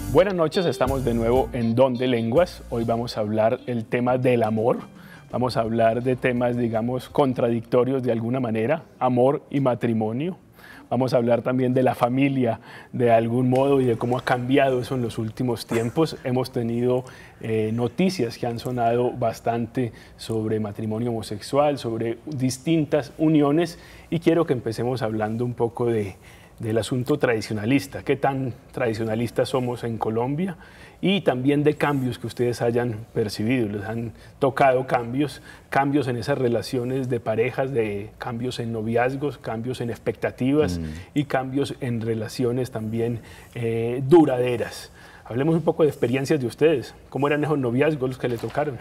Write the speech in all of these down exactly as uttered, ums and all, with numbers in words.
Buenas noches, estamos de nuevo en Don de Lenguas. Hoy vamos a hablar el tema del amor. Vamos a hablar de temas, digamos, contradictorios de alguna manera, amor y matrimonio. Vamos a hablar también de la familia de algún modo y de cómo ha cambiado eso en los últimos tiempos. Hemos tenido eh, noticias que han sonado bastante sobre matrimonio homosexual, sobre distintas uniones, y quiero que empecemos hablando un poco de, del asunto tradicionalista. ¿Qué tan tradicionalistas somos en Colombia? Y también de cambios que ustedes hayan percibido. Les han tocado cambios, cambios en esas relaciones de parejas, de cambios en noviazgos, cambios en expectativas mm. y cambios en relaciones también eh, duraderas. Hablemos un poco de experiencias de ustedes. ¿Cómo eran esos noviazgos los que le tocaron?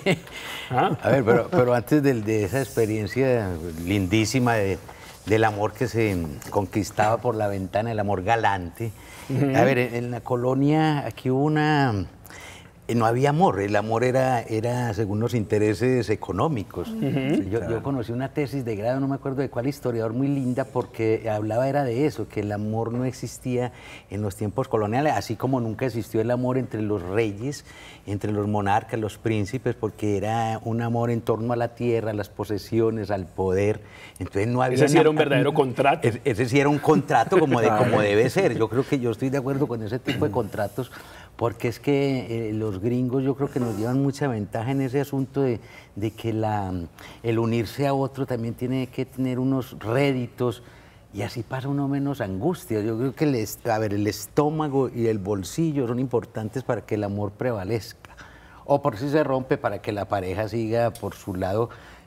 ¿Ah? A ver, pero, pero antes de, de esa experiencia lindísima de, del amor que se conquistaba por la ventana, el amor galante. Uh-huh. A ver, en la colonia aquí hubo una... No había amor, el amor era, era según los intereses económicos. Uh-huh. yo, yo conocí una tesis de grado, no me acuerdo de cuál historiador, muy linda, porque hablaba era de eso, que el amor no existía en los tiempos coloniales, así como nunca existió el amor entre los reyes, entre los monarcas, los príncipes, porque era un amor en torno a la tierra, a las posesiones, al poder. Entonces no había... Ese sí era un verdadero contrato. Ese, ese sí era un contrato como, de, como debe ser. Yo creo que yo estoy de acuerdo con ese tipo de contratos, porque es que eh, los gringos yo creo que nos llevan mucha ventaja en ese asunto de, de que la, el unirse a otro también tiene que tener unos réditos y así pasa uno menos angustia. Yo creo que el, a ver, el estómago y el bolsillo son importantes para que el amor prevalezca. O por si se rompe, para que la pareja siga por su lado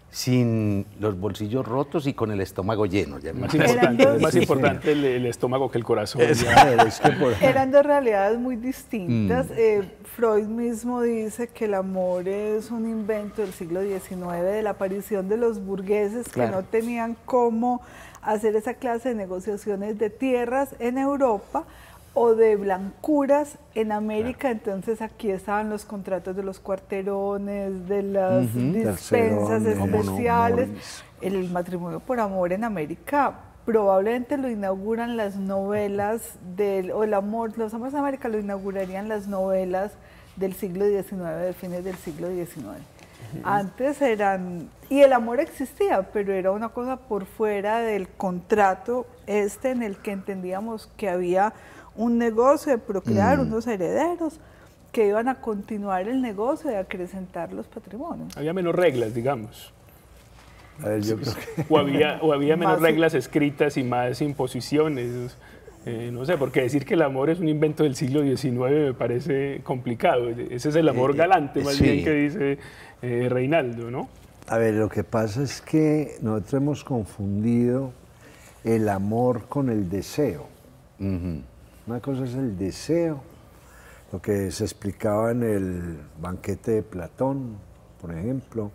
sin los bolsillos rotos y con el estómago lleno. Ya más importante, dos, más importante el, el estómago que el corazón. Es, es que por... Eran dos realidades muy distintas. Mm. Eh, Freud mismo dice que el amor es un invento del siglo diecinueve, de la aparición de los burgueses, claro, que no tenían cómo hacer esa clase de negociaciones de tierras en Europa o de blancuras en América. Claro. Entonces aquí estaban los contratos de los cuarterones, de las uh-huh. dispensas Tercerón, especiales. No, el matrimonio por amor en América probablemente lo inauguran las novelas del, o el amor, los amores en América lo inaugurarían las novelas del siglo diecinueve, de fines del siglo diecinueve. Uh-huh. Antes eran, y el amor existía, pero era una cosa por fuera del contrato este en el que entendíamos que había un negocio de procrear mm. unos herederos que iban a continuar el negocio de acrecentar los patrimonios. Había menos reglas, digamos. A ver, yo creo que... o, había, o había menos reglas escritas y más imposiciones. Eh, no sé, porque decir que el amor es un invento del siglo diecinueve me parece complicado. Ese es el amor eh, galante, más sí. bien, que dice eh, Reinaldo, ¿no? A ver, lo que pasa es que nosotros hemos confundido el amor con el deseo. Uh-huh. Una cosa es el deseo, lo que se explicaba en el banquete de Platón, por ejemplo,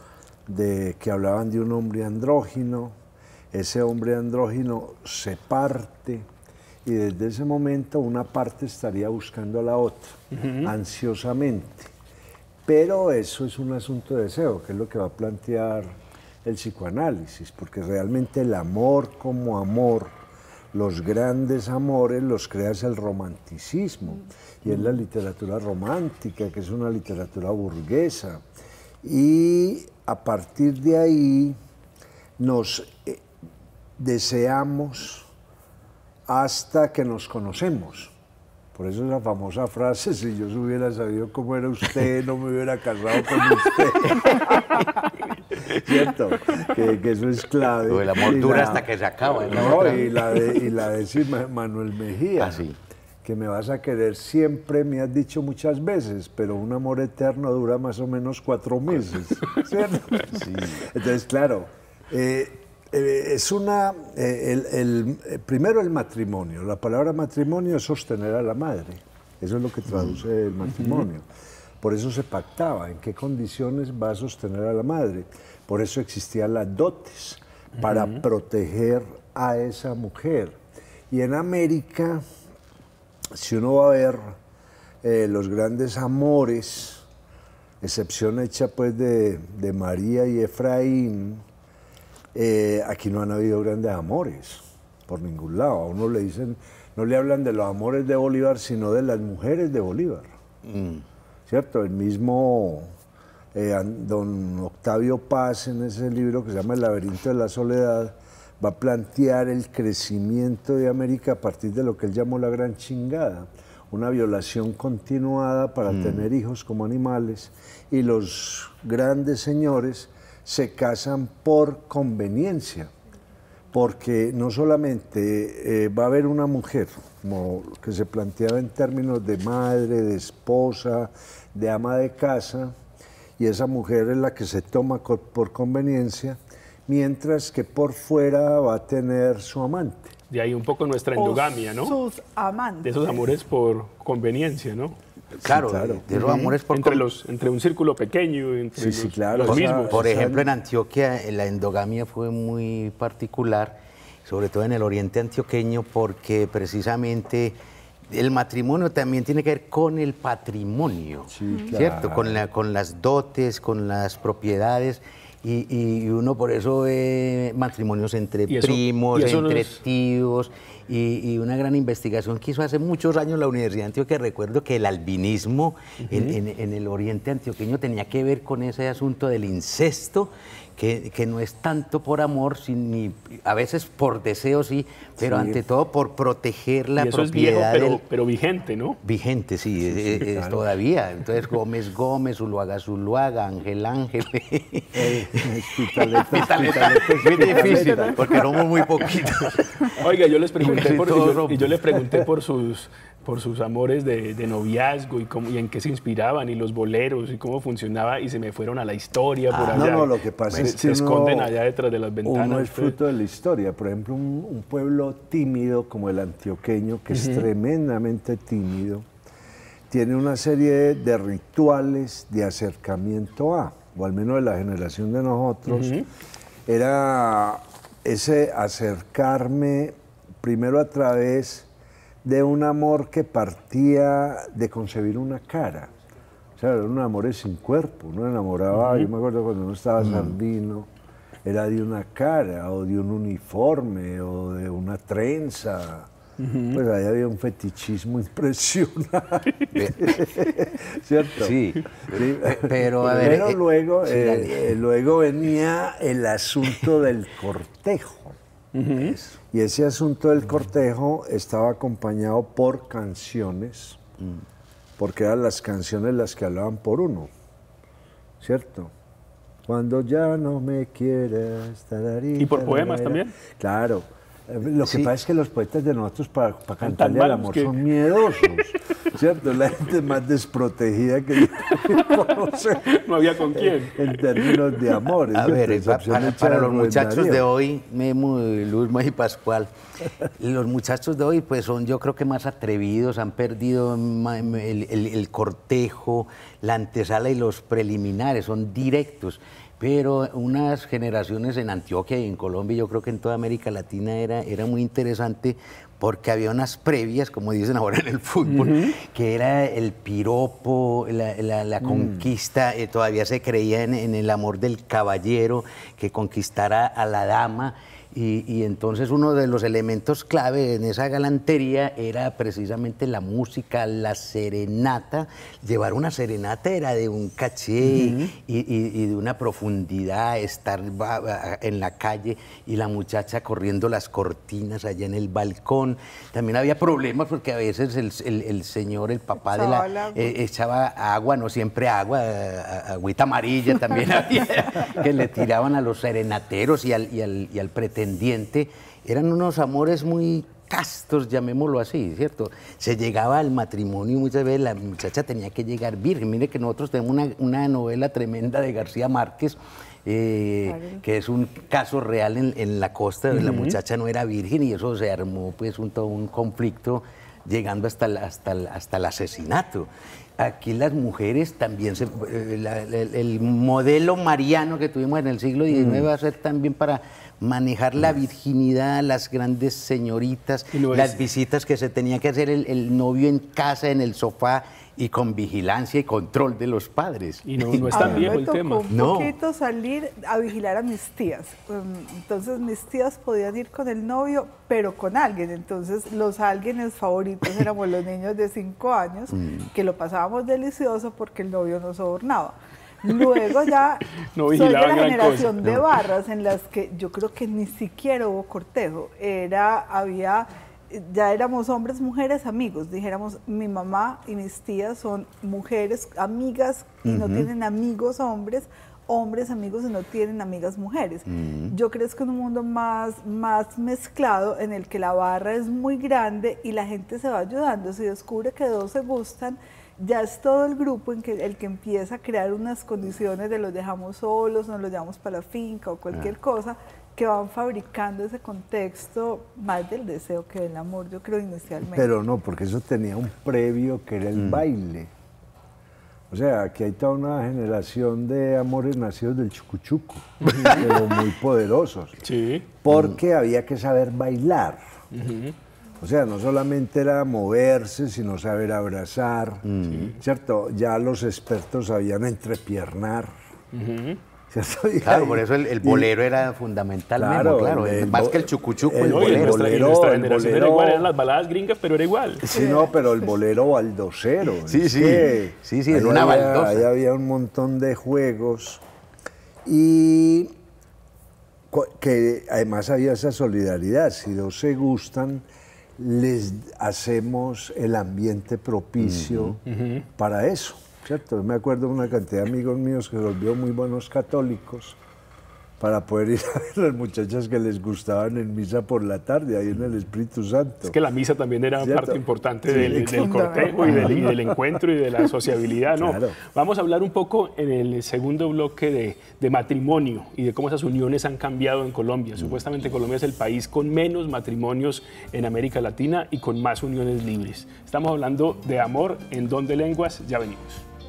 de que hablaban de un hombre andrógino. Ese hombre andrógino se parte y desde ese momento una parte estaría buscando a la otra, uh-huh. ansiosamente. Pero eso es un asunto de deseo, que es lo que va a plantear el psicoanálisis, porque realmente el amor como amor, los grandes amores los crea el romanticismo, y es la literatura romántica, que es una literatura burguesa. Y a partir de ahí nos eh, deseamos hasta que nos conocemos. Por eso esa famosa frase, si yo hubiera sabido cómo era usted, no me hubiera casado con usted. ¿Cierto? Que, que eso es clave. O el amor dura la, hasta que se acaba. No, y la de, y la de Manuel Mejía. Ah, sí. Que me vas a querer siempre, me has dicho muchas veces, pero un amor eterno dura más o menos cuatro meses. ¿Cierto? Sí. Entonces, claro, eh, Eh, es una, eh, el, el, eh, primero el matrimonio. La palabra matrimonio es sostener a la madre. Eso es lo que traduce el matrimonio. Por eso se pactaba en qué condiciones va a sostener a la madre. Por eso existían las dotes, para uh-huh. proteger a esa mujer. Y en América, si uno va a ver eh, los grandes amores, excepción hecha pues de, de María y Efraín, Eh, aquí no han habido grandes amores, por ningún lado. A uno le dicen no le hablan de los amores de Bolívar, sino de las mujeres de Bolívar. Mm. ¿Cierto? El mismo eh, don Octavio Paz, en ese libro que se llama El laberinto de la soledad, va a plantear el crecimiento de América a partir de lo que él llamó la gran chingada, una violación continuada para mm. tener hijos como animales, y los grandes señores se casan por conveniencia, porque no solamente eh, va a haber una mujer, como que se planteaba en términos de madre, de esposa, de ama de casa, y esa mujer es la que se toma por conveniencia, mientras que por fuera va a tener su amante. De ahí un poco nuestra endogamia, ¿no? Sus amantes. De esos amores por conveniencia, ¿no? Claro, sí, claro. de los amores por entre, los, entre un círculo pequeño, entre sí, los, sí, claro. los mismos. Por ejemplo, en Antioquia la endogamia fue muy particular, sobre todo en el oriente antioqueño, porque precisamente el matrimonio también tiene que ver con el patrimonio, sí, ¿cierto? Claro. Con, la, con las dotes, con las propiedades. Y, y uno por eso ve matrimonios entre eso, primos, entre es... tíos, y, y una gran investigación que hizo hace muchos años la Universidad de Antioquia. Recuerdo que el albinismo uh-huh. en, en, en el oriente antioqueño tenía que ver con ese asunto del incesto, que, que no es tanto por amor, ni, a veces por deseo, sí, pero sí. ante todo por proteger la y eso propiedad. Es viejo, pero, del... pero vigente, ¿no? Vigente, sí, sí, sí es, claro. es todavía. Entonces, Gómez Gómez, Zuluaga Zuluaga, Ángel Ángel. Eh, Pitaleta, es muy difícil, porque somos muy poquitos. Oiga, yo les pregunté, por, y yo, y yo les pregunté por sus... por sus amores de, de noviazgo y, cómo, y en qué se inspiraban y los boleros y cómo funcionaba, y se me fueron a la historia por ah, allá. No, no, lo que pasa se, es que se uno, esconden allá detrás de las ventanas. Uno es fruto de la historia. Por ejemplo, un, un pueblo tímido como el antioqueño, que uh-huh. es tremendamente tímido, tiene una serie de rituales de acercamiento a, o al menos de la generación de nosotros, uh-huh. era ese acercarme primero a través de un amor que partía de concebir una cara. O sea, eran amores sin cuerpo. Uno enamoraba, uh-huh. yo me acuerdo cuando uno estaba uh-huh. Sardino, era de una cara, o de un uniforme, o de una trenza. Uh-huh. Pues ahí había un fetichismo impresionante. ¿Cierto? Sí, sí. Pero, a ver, pero eh, luego, sí, eh, luego venía el asunto del cortejo. Uh-huh. Y ese asunto del cortejo estaba acompañado por canciones, uh-huh. porque eran las canciones las que hablaban por uno, ¿cierto? Cuando ya no me quieras... Tararita, ¿Y por poemas también? Claro. Lo que sí. pasa es que los poetas de nosotros para, para cantarle al amor que... son miedosos, ¿cierto? La gente es más desprotegida que no había con quién. En, en términos de amor. A ver, para, para, para los muchachos de hoy, Memo, Luzma y Pascual, los muchachos de hoy pues son yo creo que más atrevidos, han perdido el, el, el cortejo, la antesala y los preliminares, son directos. Pero unas generaciones en Antioquia y en Colombia, yo creo que en toda América Latina era, era muy interesante porque había unas previas, como dicen ahora en el fútbol, uh-huh. que era el piropo, la, la, la mm. conquista, eh, todavía se creía en, en el amor del caballero que conquistara a la dama. Y, y entonces uno de los elementos clave en esa galantería era precisamente la música, la serenata. Llevar una serenata era de un caché uh-huh. y, y, y de una profundidad, estar en la calle y la muchacha corriendo las cortinas allá en el balcón. También había problemas porque a veces el, el, el señor, el papá de la... Eh, echaba agua, no siempre agua, agüita amarilla también había, que le tiraban a los serenateros y al, y al, y al pretendiente. Eran unos amores muy castos, llamémoslo así, ¿cierto? Se llegaba al matrimonio y muchas veces la muchacha tenía que llegar virgen. Mire que nosotros tenemos una, una novela tremenda de García Márquez, eh, que es un caso real en, en la costa, uh-huh. la muchacha no era virgen y eso se armó pues un, todo un conflicto llegando hasta el, hasta el, hasta el asesinato. Aquí las mujeres también, se, la, el, el modelo mariano que tuvimos en el siglo diecinueve mm. va a ser también para, manejar la virginidad, las grandes señoritas, no las es... visitas que se tenía que hacer el, el novio en casa, en el sofá, y con vigilancia y control de los padres. Y no, no es tan viejo el tema. Un no. poquito salir a vigilar a mis tías. Entonces mis tías podían ir con el novio, pero con alguien. Entonces los alguienes favoritos éramos los niños de cinco años, mm. que lo pasábamos delicioso porque el novio nos sobornaba. Luego ya no soy de la gran generación cosa. de No. barras en las que yo creo que ni siquiera hubo cortejo. Era, había... ya éramos hombres, mujeres, amigos. Dijéramos, mi mamá y mis tías son mujeres, amigas, y uh-huh. no tienen amigos hombres, hombres, amigos, y no tienen amigas mujeres. Uh-huh. Yo creo que en un mundo más, más mezclado, en el que la barra es muy grande y la gente se va ayudando. Si descubre que dos se gustan, ya es todo el grupo en que, el que empieza a crear unas condiciones de los dejamos solos, nos los llevamos para la finca o cualquier uh-huh. cosa, que van fabricando ese contexto más del deseo que del amor, yo creo, inicialmente. Pero no, porque eso tenía un previo que era el mm. baile. O sea, aquí hay toda una generación de amores nacidos del chucuchuco, pero muy poderosos. Sí. Porque mm. había que saber bailar. Uh-huh. O sea, no solamente era moverse, sino saber abrazar, mm. ¿cierto? Ya los expertos sabían entrepiernar. Uh-huh. Claro, por eso el, el bolero y, era fundamentalmente, claro, claro el, el, más que el chucuchuco, el, el bolero. Y nuestra, bolero, y nuestra el generación bolero, era igual, eran las baladas gringas, pero era igual. Sí, no, pero el bolero baldocero. Sí, sí, sí, sí, en una había, baldosa. Ahí había un montón de juegos y que además había esa solidaridad. Si dos se gustan, les hacemos el ambiente propicio uh-huh. para eso. ¿Cierto? Me acuerdo de una cantidad de amigos míos que se volvió muy buenos católicos para poder ir a ver a las muchachas que les gustaban en misa por la tarde, ahí en el Espíritu Santo. Es que la misa también era ¿cierto? Parte importante sí, del, del cortejo y del, y del encuentro y de la sociabilidad. ¿No? Claro. Vamos a hablar un poco en el segundo bloque de, de matrimonio y de cómo esas uniones han cambiado en Colombia. Mm. Supuestamente Colombia es el país con menos matrimonios en América Latina y con más uniones libres. Estamos hablando de amor en Don de Lenguas, ya venimos.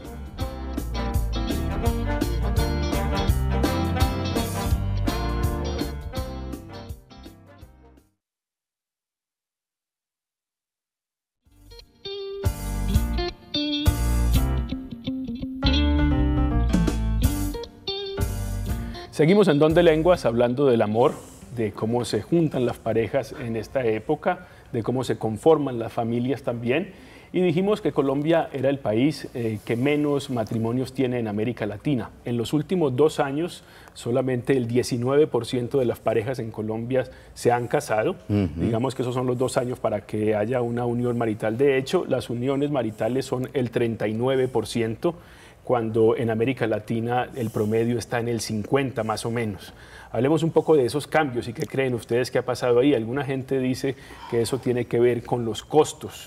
Seguimos en Don de Lenguas hablando del amor, de cómo se juntan las parejas en esta época, de cómo se conforman las familias también. Y dijimos que Colombia era el país eh, que menos matrimonios tiene en América Latina. En los últimos dos años, solamente el diecinueve por ciento de las parejas en Colombia se han casado. Uh-huh. Digamos que esos son los dos años para que haya una unión marital. De hecho, las uniones maritales son el treinta y nueve por ciento, cuando en América Latina el promedio está en el cincuenta más o menos. Hablemos un poco de esos cambios y qué creen ustedes que ha pasado ahí. Alguna gente dice que eso tiene que ver con los costos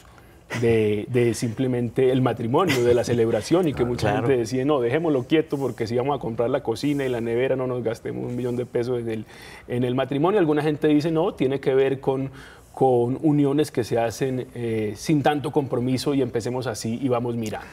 de, de simplemente el matrimonio, de la celebración, y que mucha claro. gente decía, no, dejémoslo quieto porque si vamos a comprar la cocina y la nevera no nos gastemos un millón de pesos en el, en el matrimonio. Alguna gente dice, no, tiene que ver con, con uniones que se hacen eh, sin tanto compromiso y empecemos así y vamos mirando.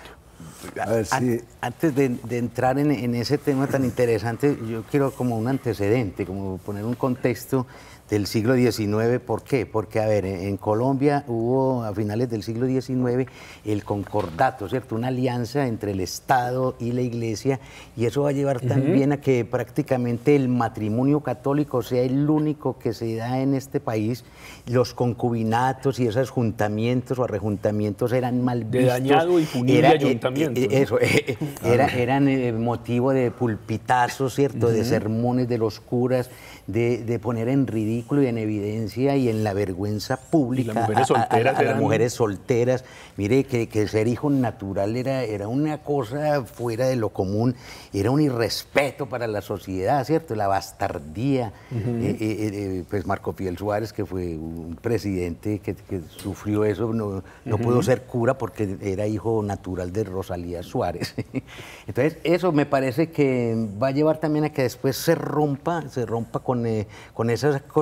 A ver, sí. Antes de, de entrar en, en ese tema tan interesante, yo quiero como un antecedente, como poner un contexto del siglo diecinueve. ¿Por qué? Porque, a ver, en Colombia hubo a finales del siglo diecinueve el concordato, ¿cierto? Una alianza entre el Estado y la Iglesia, y eso va a llevar uh-huh. también a que prácticamente el matrimonio católico sea el único que se da en este país. Los concubinatos y esos juntamientos o arrejuntamientos eran mal vistos. De dañado y punible era, ayuntamiento. Eh, eh, eso, eh, era, eran eh, motivo de pulpitazos, ¿cierto? Uh-huh. De sermones de los curas, de, de poner en ridículo y en evidencia y en la vergüenza pública las mujeres solteras a, a, a, a eran... las mujeres solteras. Mire, que, que ser hijo natural era, era una cosa fuera de lo común, era un irrespeto para la sociedad, ¿cierto? La bastardía. Uh-huh. eh, eh, eh, pues Marco Fidel Suárez, que fue un presidente que, que sufrió eso, no, no uh-huh. pudo ser cura porque era hijo natural de Rosalía Suárez. Entonces, eso me parece que va a llevar también a que después se rompa, se rompa con, eh, con esas cosas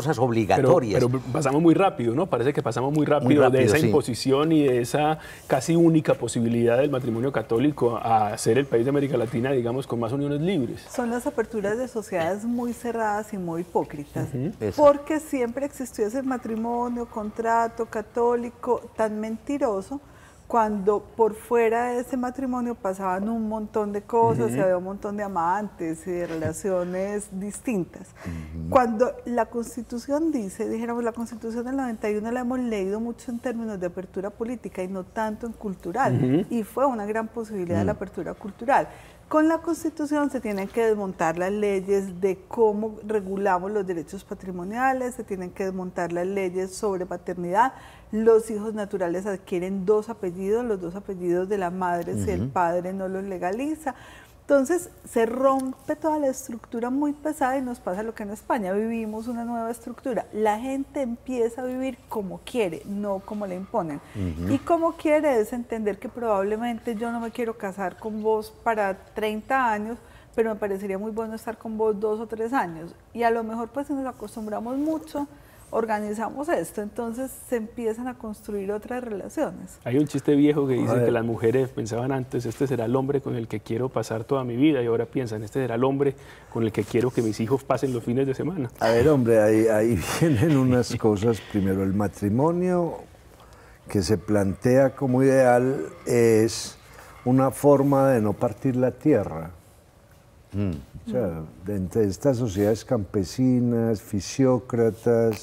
cosas obligatorias. Pero, pero pasamos muy rápido, ¿no? Parece que pasamos muy rápido, muy rápido de esa sí. imposición y de esa casi única posibilidad del matrimonio católico a ser el país de América Latina, digamos, con más uniones libres. Son las aperturas de sociedades muy cerradas y muy hipócritas, Uh-huh. porque siempre existió ese matrimonio, contrato católico tan mentiroso, cuando por fuera de ese matrimonio pasaban un montón de cosas, uh-huh. y había un montón de amantes y de relaciones distintas. Uh-huh. Cuando la Constitución dice, dijéramos, la Constitución del noventa y uno la hemos leído mucho en términos de apertura política y no tanto en cultural, uh-huh. y fue una gran posibilidad uh-huh. de la apertura cultural. Con la Constitución se tienen que desmontar las leyes de cómo regulamos los derechos patrimoniales, se tienen que desmontar las leyes sobre paternidad. Los hijos naturales adquieren dos apellidos, los dos apellidos de la madre, uh-huh. si el padre no los legaliza. Entonces se rompe toda la estructura muy pesada y nos pasa lo que en España vivimos una nueva estructura. La gente empieza a vivir como quiere, no como le imponen. Uh-huh. Y como quiere es entender que probablemente yo no me quiero casar con vos para treinta años, pero me parecería muy bueno estar con vos dos o tres años. Y a lo mejor pues si nos acostumbramos mucho, organizamos esto, entonces se empiezan a construir otras relaciones. Hay un chiste viejo que dice que las mujeres pensaban antes, este será el hombre con el que quiero pasar toda mi vida, y ahora piensan, este será el hombre con el que quiero que mis hijos pasen los fines de semana. A ver, hombre, ahí, ahí vienen unas cosas. Primero, el matrimonio que se plantea como ideal es una forma de no partir la tierra. Mm. O sea, de entre estas sociedades campesinas, fisiócratas,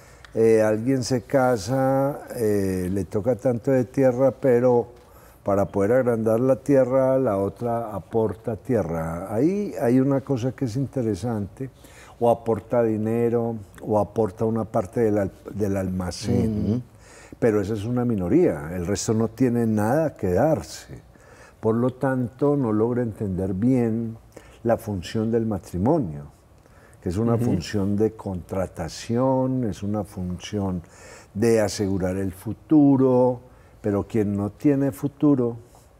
eh, alguien se casa, eh, le toca tanto de tierra, pero para poder agrandar la tierra, la otra aporta tierra. Ahí hay una cosa que es interesante, o aporta dinero, o aporta una parte del, al, del almacén, uh-huh. pero esa es una minoría, el resto no tiene nada que darse. Por lo tanto, no logra entender bien la función del matrimonio, que es una uh-huh. función de contratación, es una función de asegurar el futuro, pero quien no tiene futuro,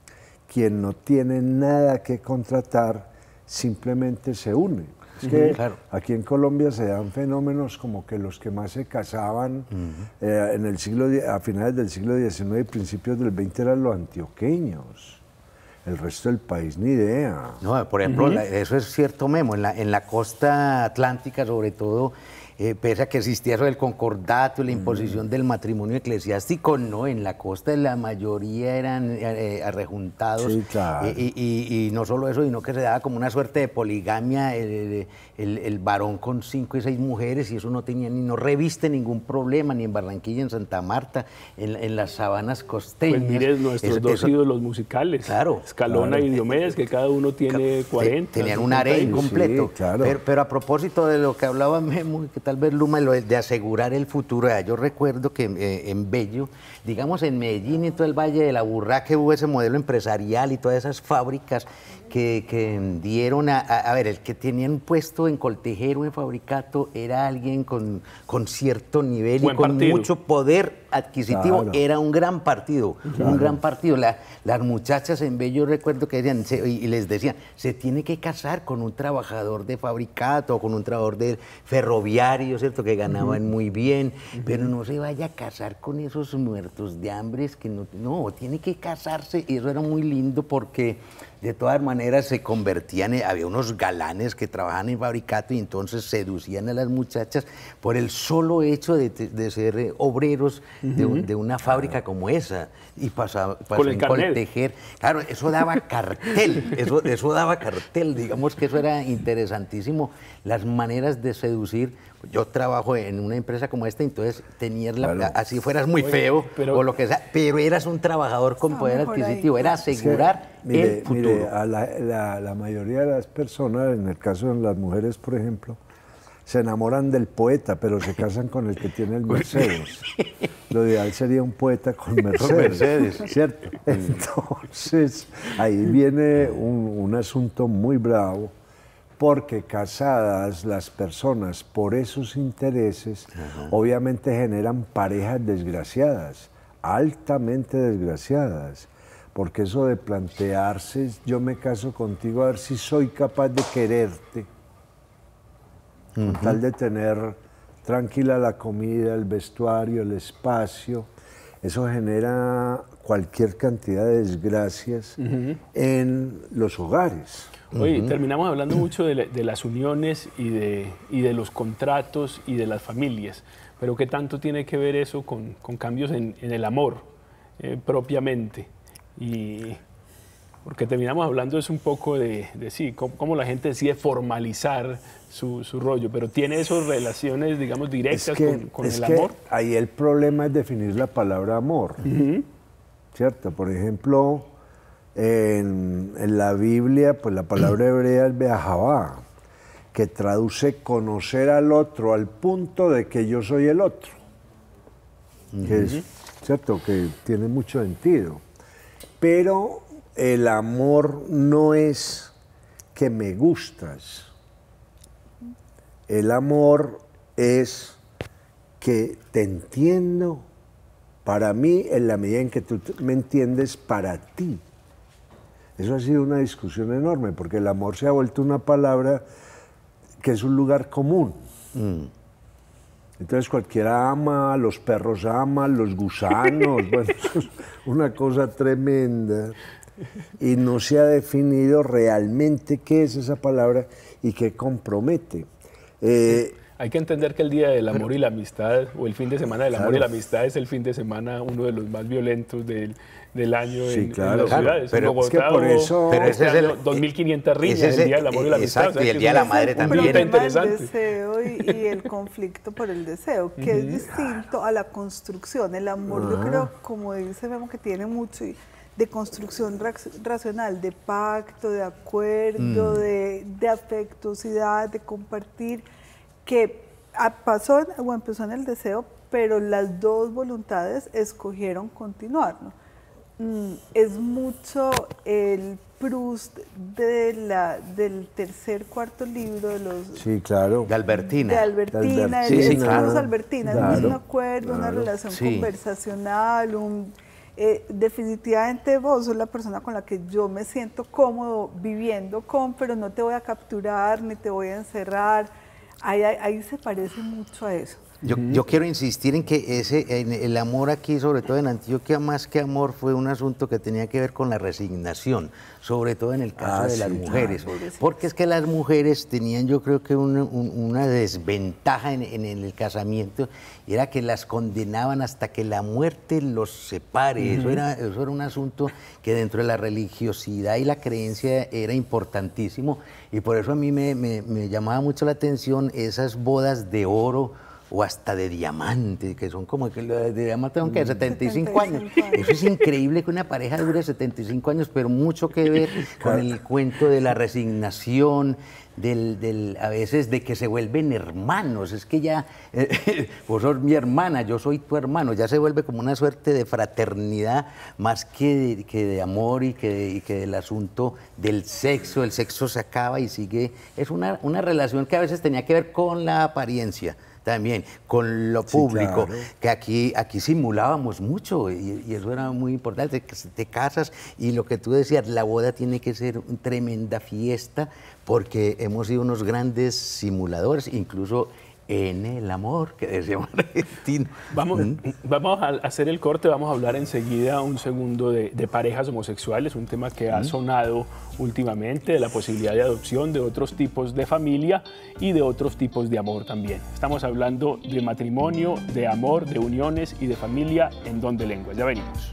quien no tiene nada que contratar, simplemente se une. Es uh-huh, que claro. aquí en Colombia se dan fenómenos como que los que más se casaban uh-huh. eh, en el siglo, a finales del siglo diecinueve y principios del veinte eran los antioqueños. El resto del país ni idea. No, por ejemplo, uh-huh. la, eso es cierto, Memo, en la, en la costa atlántica sobre todo, eh, pese a que existía eso del concordato y la imposición uh-huh. del matrimonio eclesiástico, no, en la costa la mayoría eran eh, arrejuntados. Sí, claro. eh, y, y, y no solo eso, sino que se daba como una suerte de poligamia, el, el, el varón con cinco y seis mujeres, y eso no tenía ni no reviste ningún problema, ni en Barranquilla, en Santa Marta, en, en las sabanas costeñas. Pues mire nuestros eso, dos eso, ídolos musicales, claro, Escalona claro. y Diomedes, que cada uno tiene cuarenta. Tenían un harén completo. Sí, claro. pero, pero a propósito de lo que hablaba Memo, que tal vez Luma, lo de asegurar el futuro, yo recuerdo que eh, en Bello, digamos en Medellín y todo el Valle de la Burraca, hubo ese modelo empresarial y todas esas fábricas que, que dieron a, a, a ver, el que tenía un puesto en Coltejero, en Fabricato, era alguien con, con cierto nivel Buen y con partido. mucho poder adquisitivo, claro. era un gran partido, claro. un gran partido. La, las muchachas en Bello, recuerdo que decían, se, y les decían, se tiene que casar con un trabajador de Fabricato, con un trabajador de ferroviario, ¿cierto?, que ganaban uh-huh. muy bien, uh-huh. pero no se vaya a casar con esos muertos de hambre, que no, no, tiene que casarse, y eso era muy lindo porque de todas maneras se convertían, en, había unos galanes que trabajaban en Fabricato y entonces seducían a las muchachas por el solo hecho de, de ser eh, obreros uh-huh. de, de una fábrica claro. como esa, y pasaba, pasó en Coltejer. Claro, eso daba cartel, eso, eso daba cartel, digamos que eso era interesantísimo, las maneras de seducir. Yo trabajo en una empresa como esta, entonces tenías la, claro. así fueras muy feo pero, o lo que sea, pero eras un trabajador con poder adquisitivo, ahí. Era asegurar es que, mire, el futuro. Mire, a la, la, la mayoría de las personas, en el caso de las mujeres, por ejemplo, se enamoran del poeta, pero se casan con el que tiene el Mercedes. Lo ideal sería un poeta con Mercedes, con Mercedes. ¿Cierto? Entonces, ahí viene un, un asunto muy bravo, porque casadas las personas por esos intereses, uh-huh. obviamente generan parejas desgraciadas, altamente desgraciadas, porque eso de plantearse, yo me caso contigo a ver si soy capaz de quererte, uh-huh. con tal de tener tranquila la comida, el vestuario, el espacio. Eso genera cualquier cantidad de desgracias uh-huh. en los hogares. Oye, uh-huh. terminamos hablando mucho de, de las uniones y de, y de los contratos y de las familias, pero ¿qué tanto tiene que ver eso con, con cambios en, en el amor eh, propiamente? Y porque terminamos hablando es un poco de, de sí, cómo, cómo la gente decide formalizar su, su rollo, pero tiene esas relaciones, digamos, directas es que, con, con es el que amor. Ahí el problema es definir la palabra amor, uh-huh. ¿cierto? Por ejemplo, en, en la Biblia, pues la palabra hebrea es beahavá, que traduce conocer al otro al punto de que yo soy el otro, uh-huh. que es, ¿cierto? Que tiene mucho sentido. Pero el amor no es que me gustas. El amor es que te entiendo para mí en la medida en que tú me entiendes para ti. Eso ha sido una discusión enorme porque el amor se ha vuelto una palabra que es un lugar común. Mm. Entonces cualquiera ama, los perros aman, los gusanos, bueno, eso es una cosa tremenda. Y no se ha definido realmente qué es esa palabra y qué compromete. Eh, Hay que entender que el Día del Amor pero, y la Amistad, o el fin de semana del claro. Amor y la Amistad, es el fin de semana uno de los más violentos del, del año sí, en, claro, en las claro, ciudades. Pero en Bogotá, es que por eso... Pero ese es el, dos mil quinientas riñas, el, el Día del Amor y la Amistad. Exacto, o sea, y el Día de la Madre también. El deseo y, y el conflicto por el deseo, que uh-huh. es distinto a la construcción. El amor, uh-huh. yo creo, como dice Memo, que tiene mucho de construcción racional, de pacto, de acuerdo, mm. de, de afectuosidad, de compartir, que pasó o empezó en el deseo, pero las dos voluntades escogieron continuar, ¿no? Mm, es mucho el Proust de la, del tercer, cuarto libro de los... Sí, claro. De Albertina. De Albertina, de Albertina. Sí, sí, claro. Albertina, claro, es un acuerdo, claro. una relación sí. conversacional, un... Eh, definitivamente vos sos la persona con la que yo me siento cómodo viviendo con, pero no te voy a capturar ni te voy a encerrar. Ahí, ahí, ahí se parece mucho a eso. Yo, yo quiero insistir en que ese, en el amor aquí, sobre todo en Antioquia, más que amor, fue un asunto que tenía que ver con la resignación, sobre todo en el caso ah, de sí, las mujeres. Claro. Porque es que las mujeres tenían, yo creo que una, un, una desventaja en, en el casamiento, y era que las condenaban hasta que la muerte los separe. Uh-huh. Eso era, eso era un asunto que dentro de la religiosidad y la creencia era importantísimo, y por eso a mí me, me, me llamaba mucho la atención esas bodas de oro o hasta de diamante, que son como que de diamante son que setenta y cinco años. Eso es increíble que una pareja dure setenta y cinco años, pero mucho que ver con el cuento de la resignación, del, del, a veces de que se vuelven hermanos. Es que ya, eh, vos sos mi hermana, yo soy tu hermano, ya se vuelve como una suerte de fraternidad más que de, que de amor y que, y que del asunto del sexo. El sexo se acaba y sigue. Es una, una relación que a veces tenía que ver con la apariencia. También con lo público, sí, claro. que aquí, aquí simulábamos mucho y, y eso era muy importante, que te casas y lo que tú decías, la boda tiene que ser una tremenda fiesta porque hemos sido unos grandes simuladores, incluso en el amor, que decíamos argentino. Vamos, ¿Mm? vamos a hacer el corte, vamos a hablar enseguida un segundo de, de parejas homosexuales, un tema que ¿Mm? ha sonado últimamente, de la posibilidad de adopción, de otros tipos de familia y de otros tipos de amor también. Estamos hablando de matrimonio, de amor, de uniones y de familia en Don de Lenguas. Ya venimos.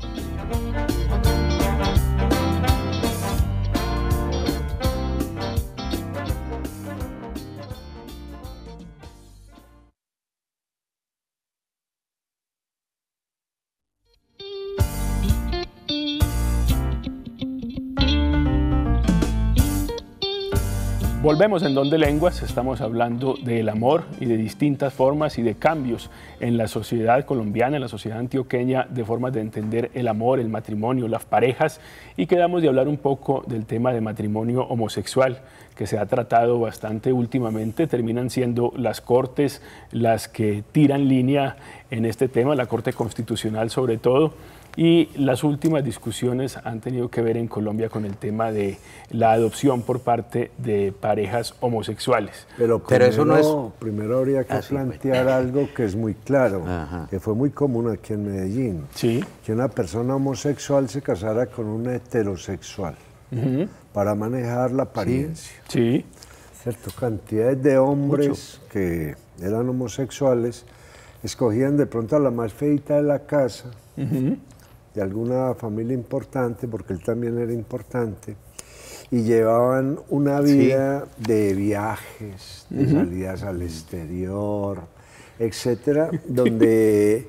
Volvemos en Don de Lenguas, estamos hablando del amor y de distintas formas y de cambios en la sociedad colombiana, en la sociedad antioqueña, de formas de entender el amor, el matrimonio, las parejas, y quedamos de hablar un poco del tema de matrimonio homosexual, que se ha tratado bastante últimamente. Terminan siendo las cortes las que tiran línea en este tema, la Corte Constitucional sobre todo, Y las últimas discusiones han tenido que ver en Colombia con el tema de la adopción por parte de parejas homosexuales. Pero, primero, Pero eso no es... primero habría que Así plantear fue. algo que es muy claro, Ajá. que fue muy común aquí en Medellín. Sí. Que una persona homosexual se casara con un heterosexual uh-huh. para manejar la apariencia. Sí. Cierto, cantidades de hombres Mucho. que eran homosexuales escogían de pronto a la más feita de la casa, uh-huh. de alguna familia importante, porque él también era importante, y llevaban una vida sí. de viajes, de uh-huh. salidas al exterior, etcétera, donde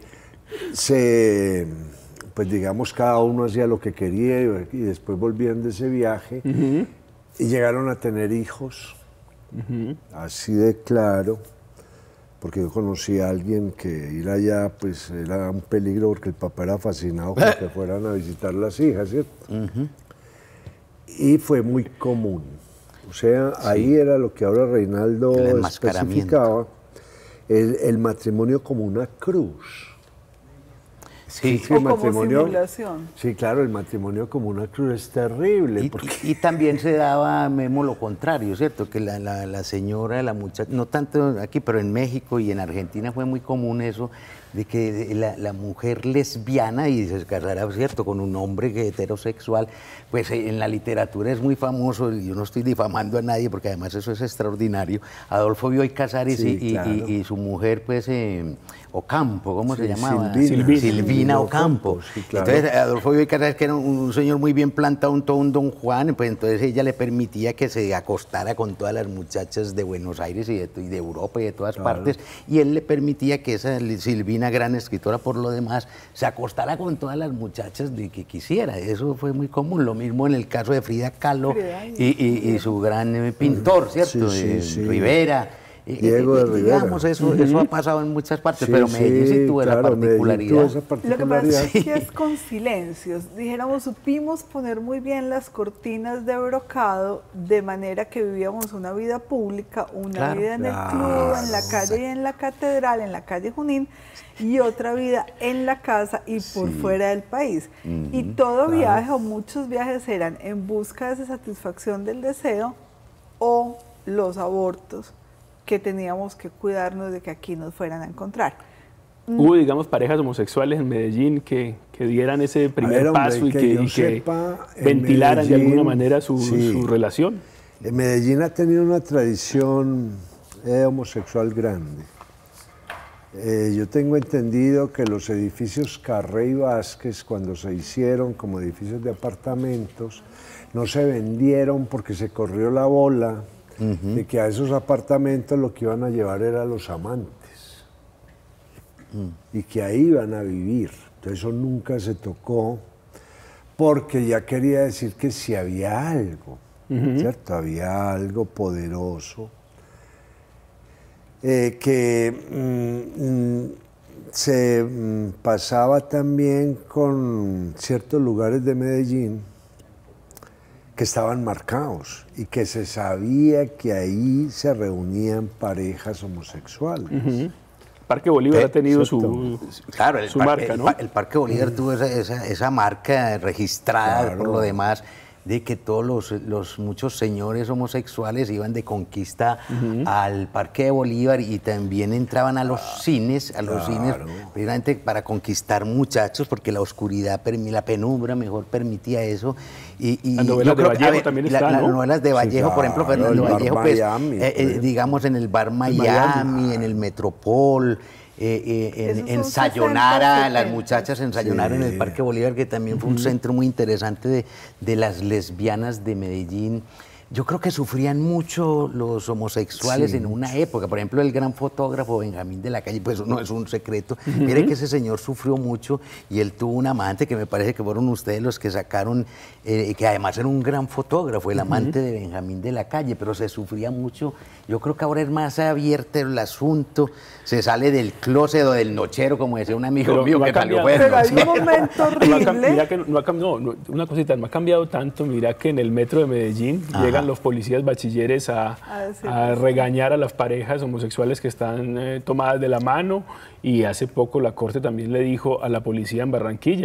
se, pues digamos, cada uno hacía lo que quería y, y después volvían de ese viaje uh-huh. y llegaron a tener hijos, uh-huh. así de claro. Porque yo conocí a alguien que ir allá pues era un peligro porque el papá era fascinado con que fueran a visitar las hijas, ¿cierto? Uh-huh. Y fue muy común. O sea, sí. ahí era lo que ahora Reinaldo especificaba, el, el matrimonio como una cruz. Sí, sí, o el matrimonio, como simulación. Sí, claro, el matrimonio como una cruz es terrible. Y, porque... y, y también se daba, Memo, lo contrario, ¿cierto? Que la, la, la señora, la muchacha, no tanto aquí, pero en México y en Argentina fue muy común eso, de que la, la mujer lesbiana y se casara, ¿cierto?, con un hombre heterosexual, pues en la literatura es muy famoso, y yo no estoy difamando a nadie porque además eso es extraordinario. Adolfo Bioy Casares sí, y, claro. y, y su mujer, pues, eh, Ocampo, ¿cómo sí, se llamaba? Silvina, Silvina, Silvina Ocampo. Ocampo sí, claro. Entonces Adolfo Bioy Casares, que era un, un señor muy bien plantado, un, todo un don Juan, pues entonces ella le permitía que se acostara con todas las muchachas de Buenos Aires y de, y de Europa y de todas claro. partes, y él le permitía que esa Silvina, gran escritora por lo demás, se acostara con todas las muchachas de que quisiera. Eso fue muy común. Lo mismo en el caso de Frida Kahlo y, y, y su gran pintor, ¿cierto? Sí, sí, sí. Rivera. Diego de Rivera. Digamos, eso, uh-huh. eso ha pasado en muchas partes, sí, pero Medellín sí, sí tuvo claro, esa particularidad. Tuvo esa particularidad. Lo que pasa es que es con silencios. Dijéramos, supimos poner muy bien las cortinas de brocado de manera que vivíamos una vida pública, una claro, vida en claro, el club, en la calle y en la catedral, en la calle Junín, y otra vida en la casa y por sí. fuera del país. Uh-huh, y todo claro. viaje o muchos viajes eran en busca de esa satisfacción del deseo o los abortos, que teníamos que cuidarnos de que aquí nos fueran a encontrar. Hubo, digamos, parejas homosexuales en Medellín que, que dieran ese primer ver, hombre, paso y que, que, y que sepa, ventilaran Medellín, de alguna manera su, sí. su relación. En Medellín ha tenido una tradición eh, homosexual grande. Eh, yo tengo entendido que los edificios Carré y Vázquez, cuando se hicieron como edificios de apartamentos, no se vendieron porque se corrió la bola Uh-huh. de que a esos apartamentos lo que iban a llevar era los amantes uh-huh. y que ahí iban a vivir. Entonces eso nunca se tocó porque ya quería decir que si había algo, uh-huh. ¿cierto? Había algo poderoso eh, que mm, se mm, pasaba también con ciertos lugares de Medellín que estaban marcados y que se sabía que ahí se reunían parejas homosexuales. Uh-huh. Parque Bolívar eh, ha tenido su, claro, el su parque, marca, ¿no? El, el Parque Bolívar uh-huh. tuvo esa, esa, esa marca registrada, claro. por lo demás, de que todos los, los muchos señores homosexuales iban de conquista uh-huh. al Parque de Bolívar y también entraban a los cines, a los claro. cines, precisamente para conquistar muchachos, porque la oscuridad, la penumbra mejor permitía eso. Y, y las novelas de Vallejo que, también están, ¿no? Las novelas de Vallejo, sí, claro, por ejemplo, Fernando Vallejo, pues, Miami, eh, eh, digamos en el Bar Miami, Miami. en el Metropol, Eh, eh, en, en Sayonara, las muchachas en Sayonara, sí. en el Parque Bolívar, que también fue un uh-huh. centro muy interesante de, de las lesbianas de Medellín. Yo creo que sufrían mucho los homosexuales sí. en una época. Por ejemplo, el gran fotógrafo Benjamín de la Calle, pues no es un secreto. Uh-huh. Mire que ese señor sufrió mucho y él tuvo un amante que me parece que fueron ustedes los que sacaron, eh, que además era un gran fotógrafo, el amante uh-huh. de Benjamín de la Calle, pero se sufría mucho. Yo creo que ahora es más abierto el asunto, se sale del closet o del nochero, como decía un amigo pero mío no que salió bueno. Pero hay un momento horrible. No mira que no ha, no, no, una cosita, no ha cambiado tanto. Mira que en el metro de Medellín Ajá. llegan los policías bachilleres a, a regañar a las parejas homosexuales que están eh, tomadas de la mano, y hace poco la Corte también le dijo a la policía en Barranquilla: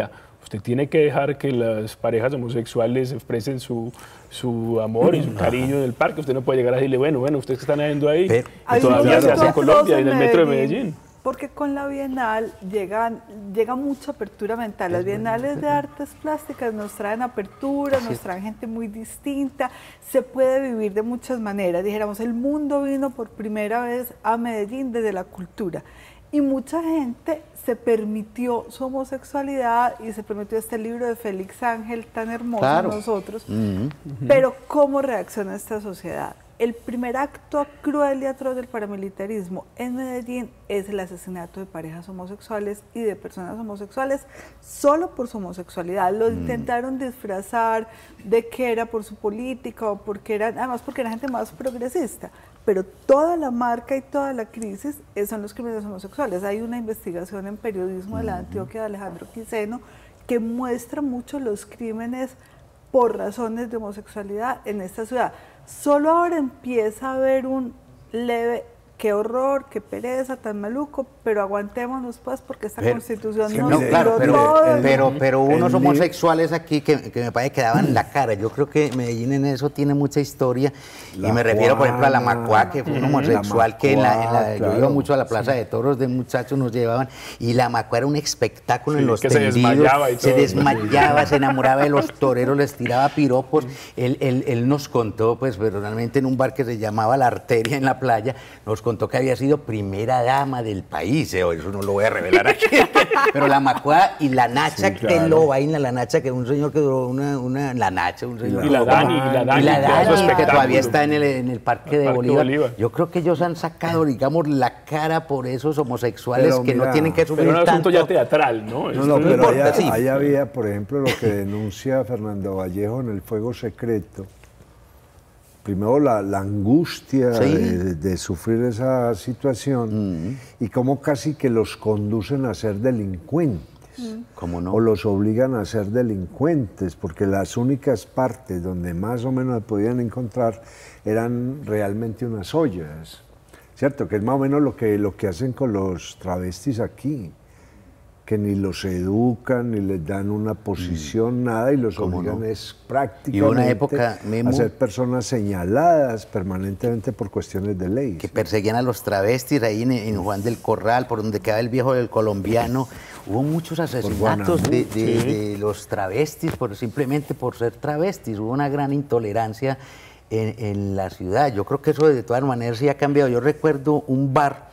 Usted tiene que dejar que las parejas homosexuales expresen su, su amor y su cariño en el parque. Usted no puede llegar a decirle, bueno, bueno, ustedes que están haciendo ahí, Pero, y todavía se hace en Colombia y en el metro de Medellín. Medellín. Porque con la Bienal llegan, llega mucha apertura mental. Las bienales de artes plásticas nos traen apertura, nos traen gente muy distinta, se puede vivir de muchas maneras. Dijéramos, el mundo vino por primera vez a Medellín desde la cultura. Y mucha gente se permitió su homosexualidad y se permitió este libro de Félix Ángel tan hermoso Claro. nosotros. Uh-huh. Pero ¿cómo reacciona esta sociedad? El primer acto cruel y atroz del paramilitarismo en Medellín es el asesinato de parejas homosexuales y de personas homosexuales solo por su homosexualidad. Lo mm. intentaron disfrazar de que era por su política o porque era, además porque era gente más progresista. Pero toda la marca y toda la crisis son los crímenes homosexuales. Hay una investigación en periodismo de la Antioquia de Alejandro Quiseno que muestra mucho los crímenes por razones de homosexualidad en esta ciudad. Solo ahora empieza a haber un leve, qué horror, qué pereza, tan maluco, pero aguantémonos pues porque esta pero, constitución sí, nos no, claro, pero, todo. pero, pero unos homosexuales aquí que, que me parece que daban la cara. Yo creo que Medellín en eso tiene mucha historia la y me refiero Juana, por ejemplo a la Macuá, que fue un homosexual Macuá, que en la, en la, claro, yo iba mucho a la Plaza sí. de Toros de muchachos nos llevaban y la Macuá era un espectáculo sí, en los que tendidos, se desmayaba, y todo. se desmayaba, se enamoraba de los toreros, les tiraba piropos. Él, él, él nos contó, pues personalmente en un bar que se llamaba La Arteria en la playa, nos contó que había sido primera dama del país, eh, eso no lo voy a revelar aquí, pero la Macuá y la Nacha, sí, claro. que lo vaina, la Nacha, que un señor que duró una, una la Nacha, un señor. Y la Dani, y la Dani, y la Dani que todavía está en el, en el Parque, de, Parque Bolívar. Bolívar. Yo creo que ellos han sacado, digamos, la cara por esos homosexuales pero que mira, no tienen que sufrir pero un tanto. asunto ya teatral, ¿no? No, no, pero allá, sí. allá había, por ejemplo, lo que denuncia Fernando Vallejo en El Fuego Secreto. Primero la, la angustia sí. de, de sufrir esa situación mm. y cómo casi que los conducen a ser delincuentes. Mm. ¿Cómo no? O los obligan a ser delincuentes, porque las únicas partes donde más o menos podían encontrar eran realmente unas ollas. ¿Cierto? Que es más o menos lo que, lo que hacen con los travestis aquí, que ni los educan, ni les dan una posición, mm. nada, y los obligan no? es prácticamente y una época mismo, a ser personas señaladas permanentemente por cuestiones de ley. Que perseguían a los travestis ahí en, en Juan del Corral, por donde quedaba el viejo del colombiano. Hubo muchos asesinatos de, de, sí. de los travestis, por, simplemente por ser travestis. Hubo una gran intolerancia en, en la ciudad. Yo creo que eso de todas maneras sí ha cambiado. Yo recuerdo un bar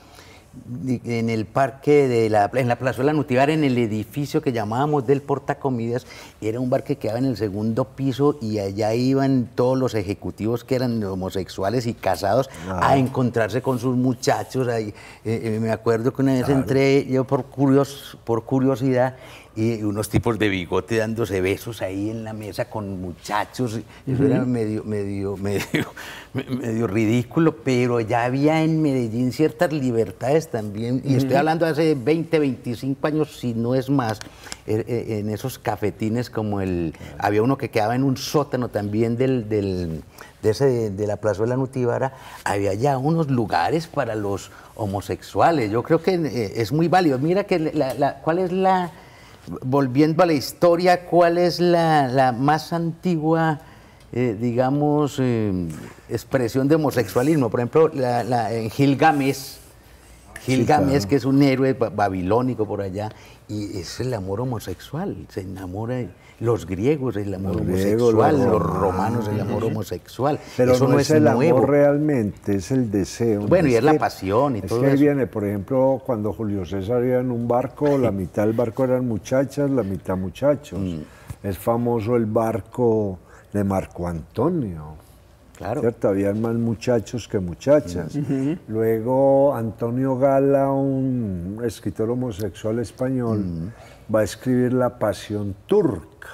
en el parque de la, en la plazuela Nutivar, en el edificio que llamábamos del Portacomidas, era un bar que quedaba en el segundo piso y allá iban todos los ejecutivos que eran homosexuales y casados ah. a encontrarse con sus muchachos. Ahí, eh, eh, me acuerdo que una vez claro. entré yo por, curios, por curiosidad y unos tipos de bigote dándose besos ahí en la mesa con muchachos, uh-huh. eso era medio, medio, medio, medio ridículo, pero ya había en Medellín ciertas libertades también, y uh-huh. estoy hablando de hace veinte, veinticinco años, si no es más, en esos cafetines como el, había uno que quedaba en un sótano también del, del de, ese, de la plazuela Nutívara, había ya unos lugares para los homosexuales. Yo creo que es muy válido. Mira que la, la, cuál es la... Volviendo a la historia, ¿cuál es la, la más antigua, eh, digamos, eh, expresión de homosexualismo? Por ejemplo, la, la, en Gilgamesh, Gilgamesh, sí, claro. que es un héroe babilónico por allá, y es el amor homosexual, se enamora, los griegos el amor los homosexual, griegos, los, los romanos el amor homosexual. Pero eso no, no es es el nuevo. Amor realmente, es el deseo. Bueno, es y es que, la pasión y es todo que ahí eso. viene, por ejemplo, cuando Julio César iba en un barco, la mitad del barco eran muchachas, la mitad muchachos. Mm. Es famoso el barco de Marco Antonio. Claro. ¿Cierto? Habían más muchachos que muchachas. Uh-huh. Luego Antonio Gala, un escritor homosexual español, uh-huh. va a escribir La Pasión Turca,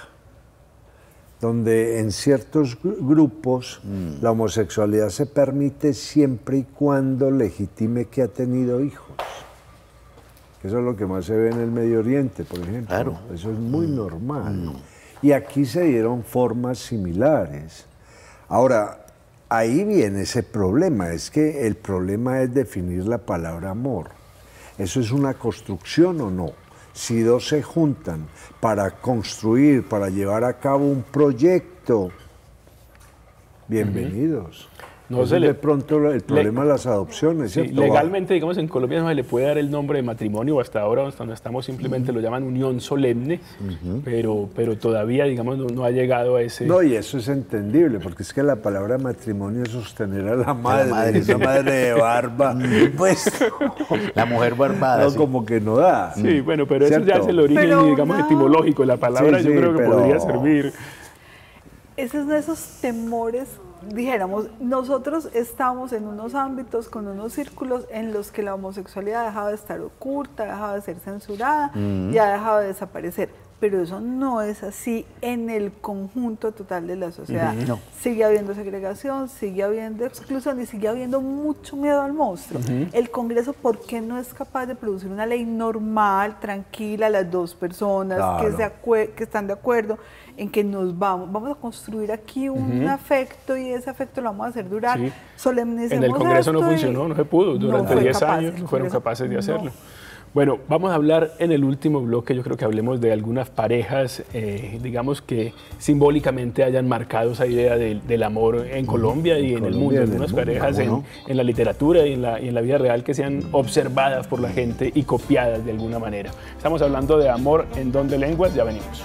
donde en ciertos grupos uh-huh. la homosexualidad se permite siempre y cuando legitime que ha tenido hijos. Eso es lo que más se ve en el Medio Oriente, por ejemplo. Claro. Eso es muy uh-huh. normal. Uh-huh. Y aquí se dieron formas similares. Ahora, ahí viene ese problema, es que el problema es definir la palabra amor. ¿Eso es una construcción o no? Si dos se juntan para construir, para llevar a cabo un proyecto, bienvenidos. Uh-huh. No sé, de pronto el problema le, de las adopciones, sí, legalmente, digamos, en Colombia no se le puede dar el nombre de matrimonio, hasta ahora, hasta donde estamos, simplemente uh-huh. lo llaman unión solemne, uh-huh. pero, pero todavía, digamos, no, no ha llegado a ese... No, y eso es entendible, porque es que la palabra matrimonio es sostener a la madre, la madre, esa madre de barba, pues... La mujer barbada. No, sí. como que no da. Sí, bueno, pero ¿cierto? Eso ya es el origen, pero digamos, no. etimológico de la palabra, sí, sí, yo creo que pero... podría servir. Esos de esos temores... Dijéramos, nosotros estamos en unos ámbitos, con unos círculos en los que la homosexualidad ha dejado de estar oculta, ha dejado de ser censurada mm. y ha dejado de desaparecer. Pero eso no es así en el conjunto total de la sociedad. Uh-huh. no. Sigue habiendo segregación, sigue habiendo exclusión y sigue habiendo mucho miedo al monstruo. Uh-huh. El Congreso, ¿por qué no es capaz de producir una ley normal, tranquila, las dos personas claro. que, se acue- que están de acuerdo en que nos vamos, vamos a construir aquí un uh-huh. afecto y ese afecto lo vamos a hacer durar, sí. solemnicemos. En el Congreso no funcionó, no se pudo, durante no diez años no fueron capaces de hacerlo. No. Bueno, vamos a hablar en el último bloque, yo creo que hablemos de algunas parejas, eh, digamos que simbólicamente hayan marcado esa idea de, del amor en Colombia y en, en el mundo, algunas parejas en, en la literatura y en la, y en la vida real que sean observadas por la gente y copiadas de alguna manera. Estamos hablando de amor en Don de Lenguas, ya venimos.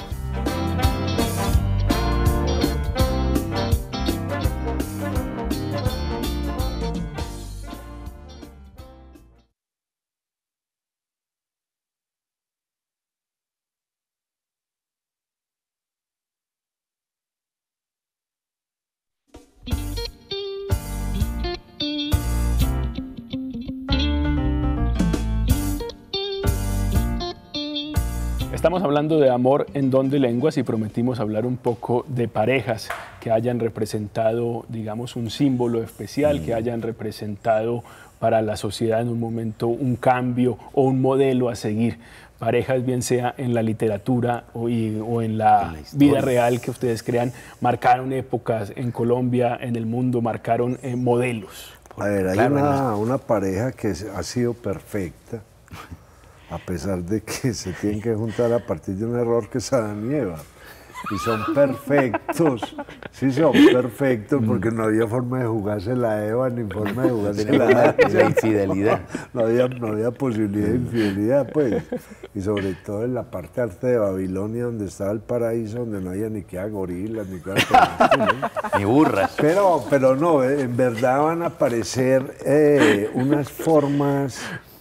Estamos hablando de amor en Don de Lenguas y prometimos hablar un poco de parejas que hayan representado, digamos, un símbolo especial, mm. que hayan representado para la sociedad en un momento un cambio o un modelo a seguir. Parejas, bien sea en la literatura o, y, o en la, en la vida real que ustedes crean, marcaron épocas en Colombia, en el mundo, marcaron eh, modelos. A ver, hay claro, una, una pareja que ha sido perfecta, a pesar de que se tienen que juntar a partir de un error que es Adán y Eva. Y son perfectos, sí son perfectos, porque no había forma de jugarse la Eva ni forma de jugarse la, la, la infidelidad. No, no, había, no había posibilidad de infidelidad, pues. Y sobre todo en la parte alta de Babilonia, donde estaba el paraíso, donde no había ni que a gorilas, ni que a ni burras. Pero, pero no, en verdad van a aparecer eh, unas formas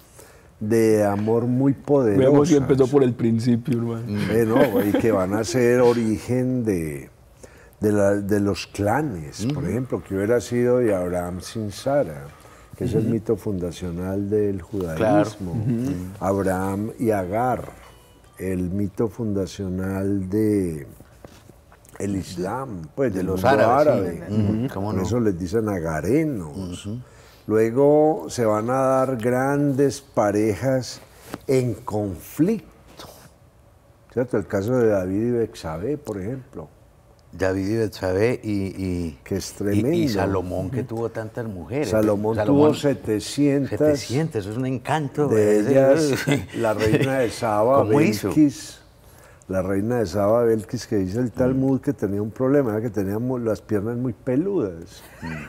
de amor muy poderosas. Veamos si empezó por el principio, hermano. Eh, no, y que van a ser origen de, de, la, de los clanes, uh-huh. por ejemplo, que hubiera sido de Abraham sin Sara, que uh-huh. es el mito fundacional del judaísmo. Claro. Uh-huh. Abraham y Agar, el mito fundacional de el Islam, pues de, de los árabes. árabes. Sí. Uh-huh. Por no? eso les dicen agarenos. Uh-huh. Luego se van a dar grandes parejas en conflicto, ¿cierto? El caso de David y Betsabé, por ejemplo. David y Betsabé y, y, que es tremendo. Y, y Salomón, que tuvo tantas mujeres. Salomón, Salomón tuvo setecientas. setecientas, eso es un encanto. De ellas, la reina de Saba, Belkis. La reina de Saba, Belkis, que dice el Talmud que tenía un problema, que tenía las piernas muy peludas.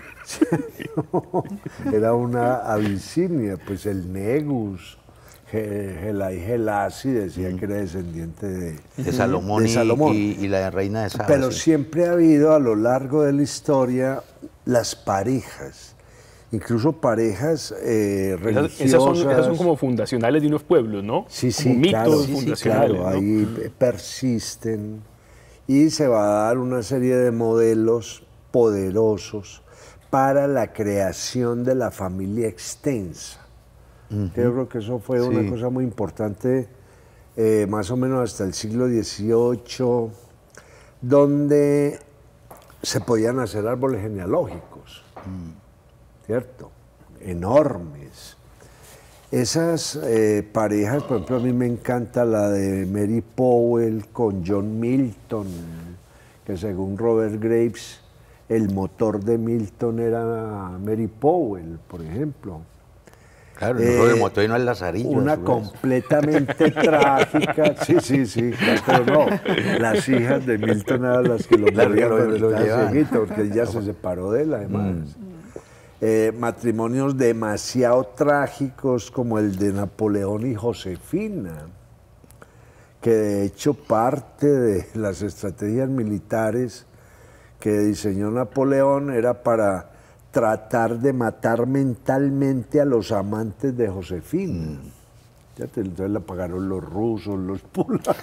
Era una Abisinia, pues el Negus, Gelai Gelasi decía mm. que era descendiente de, de Salomón, de Salomón. Y, y la reina de Saba. Pero sí. siempre ha habido a lo largo de la historia las parejas, incluso parejas eh, religiosas. Esas son, esas son como fundacionales de unos pueblos, ¿no? Sí, sí, como claro, mitos sí, fundacionales. Sí, claro, ¿no? ahí persisten y se va a dar una serie de modelos poderosos para la creación de la familia extensa. Uh-huh. Yo creo que eso fue sí. una cosa muy importante, eh, más o menos hasta el siglo dieciocho, donde se podían hacer árboles genealógicos, uh-huh. ¿cierto? Enormes. Esas eh, parejas, por ejemplo, a mí me encanta la de Mary Powell con John Milton, que según Robert Graves, el motor de Milton era Mary Powell, por ejemplo. Claro, el eh, motor y no el lazarillo. Una completamente trágica, sí, sí, sí, claro, pero no, las hijas de Milton eran las que lo morían cuando estaba cieguito, porque ella se separó de él, además. Mm. Eh, matrimonios demasiado trágicos como el de Napoleón y Josefina, que de hecho parte de las estrategias militares que diseñó Napoleón era para tratar de matar mentalmente a los amantes de Josefina. Mm. Ya te, entonces la pagaron los rusos, los polacos.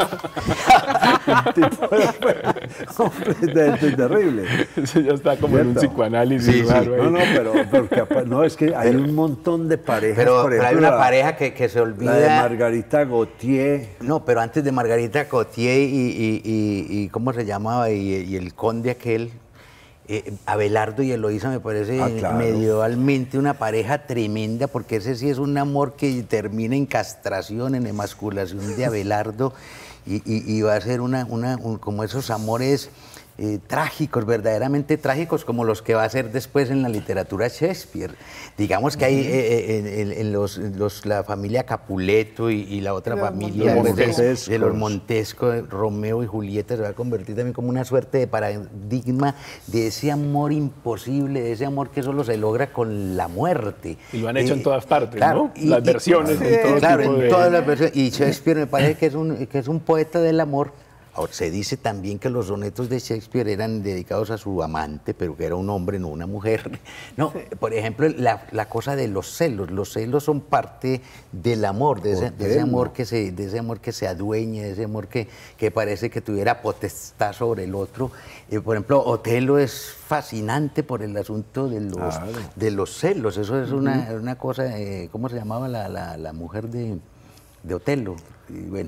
Un tipo completamente terrible. Eso ya está como ¿cierto? En un psicoanálisis. Sí, sí. No, no, pero, pero no, es que hay pero, un montón de parejas. Pero, por ejemplo, pero hay una la, pareja que, que se olvida. La de Margarita Gautier. No, pero antes de Margarita Gautier y, y, y, y ¿cómo se llamaba? Y, y el conde aquel. Eh, Abelardo y Eloísa me parece ah, claro. medievalmente una pareja tremenda, porque ese sí es un amor que termina en castración, en emasculación de Abelardo, y, y, y va a ser una, una un, como esos amores eh, trágicos, verdaderamente trágicos, como los que va a ser después en la literatura Shakespeare. Digamos que hay eh, en, en, en los, los, la familia Capuleto y, y la otra los familia pues, de, de los Montesco, Romeo y Julieta, se va a convertir también como una suerte de paradigma de ese amor imposible, de ese amor que solo se logra con la muerte. Y lo han hecho eh, en todas partes, claro, ¿no? Y, las versiones. Y, en todo claro, tipo en de... todas las versiones. Y Shakespeare me parece que es un, que es un poeta del amor. Ahora, se dice también que los sonetos de Shakespeare eran dedicados a su amante, pero que era un hombre, no una mujer. No, sí. Por ejemplo, la, la cosa de los celos. Los celos son parte del amor, de ese, de ese amor que se, de ese amor que se adueña, de ese amor que, que parece que tuviera potestad sobre el otro. Eh, por ejemplo, Otelo es fascinante por el asunto de los, claro. de los celos. Eso es una, uh-huh. una cosa, eh, ¿cómo se llamaba la, la, la mujer de, de Otelo? Y bueno.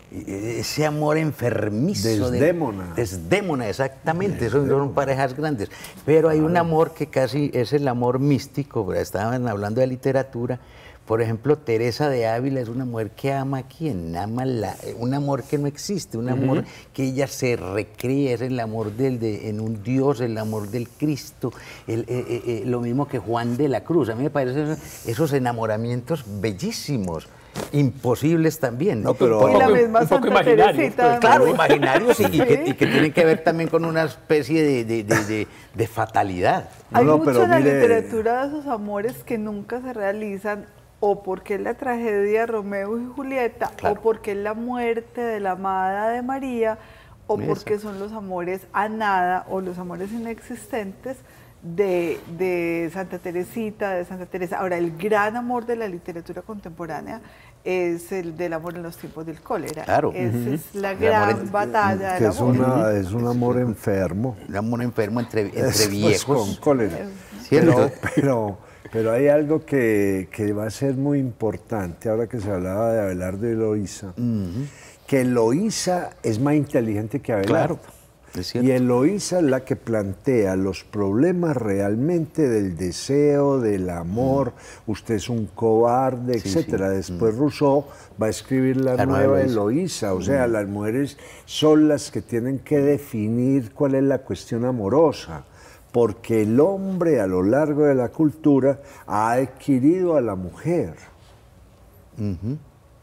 Ese amor enfermizo. Desdémona. De, Desdémona, exactamente. Desdémona. Son, son parejas grandes. Pero hay un amor que casi es el amor místico. Estaban hablando de literatura. Por ejemplo, Teresa de Ávila es una mujer que ama a quien ama la, un amor que no existe, un amor uh-huh. que ella se recrea, es el amor del, de, en un Dios, el amor del Cristo, el, eh, eh, lo mismo que Juan de la Cruz. A mí me parecen esos enamoramientos bellísimos. Imposibles también. No, pero y la misma un poco imaginarios. Pues, claro, imaginarios y, y, que, y que tienen que ver también con una especie de, de, de, de, de fatalidad. Hay no, mucho pero en la mire... literatura de esos amores que nunca se realizan, o porque es la tragedia de Romeo y Julieta, claro. o porque es la muerte de la amada de María, o Eso. porque son los amores a nada o los amores inexistentes de, de Santa Teresita, de Santa Teresa. Ahora, el gran amor de la literatura contemporánea es el del amor en los tiempos del cólera. Claro. Esa uh-huh. es la gran en, batalla que del es amor. Una, es un amor enfermo. Un amor enfermo entre, entre es, viejos. Pues, con cólera. Pero, pero, pero hay algo que, que va a ser muy importante, ahora que se hablaba de Abelardo y Eloísa, uh-huh. que Eloísa es más inteligente que Abelardo. Claro. Y Eloísa es la que plantea los problemas realmente del deseo, del amor, mm. usted es un cobarde, sí, etcétera. Sí. Después mm. Rousseau va a escribir la, la nueva Eloísa, o sea, mm. las mujeres son las que tienen que definir cuál es la cuestión amorosa, porque el hombre a lo largo de la cultura ha adquirido a la mujer. Uh-huh.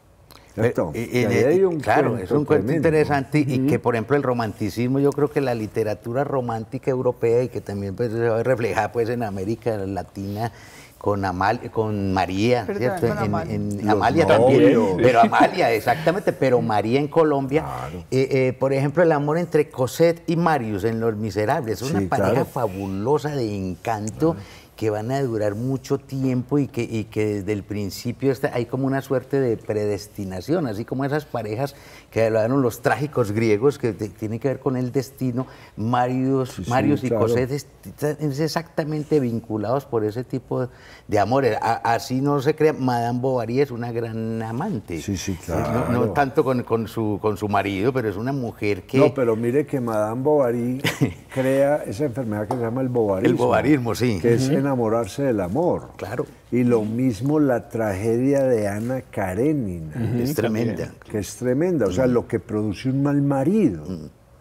Pero, en el, claro, es un cuento interesante uh-huh. y que, por ejemplo, el romanticismo, yo creo que la literatura romántica europea y que también pues, se va a reflejar pues, en América Latina con, Amal, con María, pero ¿cierto? Con Amalia, en, en, Amalia también, pero Amalia, exactamente, pero María en Colombia. Claro. Eh, eh, por ejemplo, el amor entre Cosette y Marius en Los Miserables, es una sí, pareja claro. fabulosa de encanto. Claro. que van a durar mucho tiempo y que, y que desde el principio está, hay como una suerte de predestinación, así como esas parejas que hablaron los trágicos griegos, que te, tienen que ver con el destino. Marius, sí, Marius sí, y claro. Cosette están es exactamente vinculados por ese tipo de amores. A, así no se crea, Madame Bovary es una gran amante. Sí, sí, claro. No, no tanto con, con, su, con su marido, pero es una mujer que... No, pero mire que Madame Bovary crea esa enfermedad que se llama el bovarismo. El bovarismo, sí. Que es uh-huh. enamorarse del amor. Claro. Y lo mismo la tragedia de Ana Karenina. Uh-huh. Es tremenda. Que es tremenda, o sea, uh-huh. lo que produce un mal marido. Uh-huh.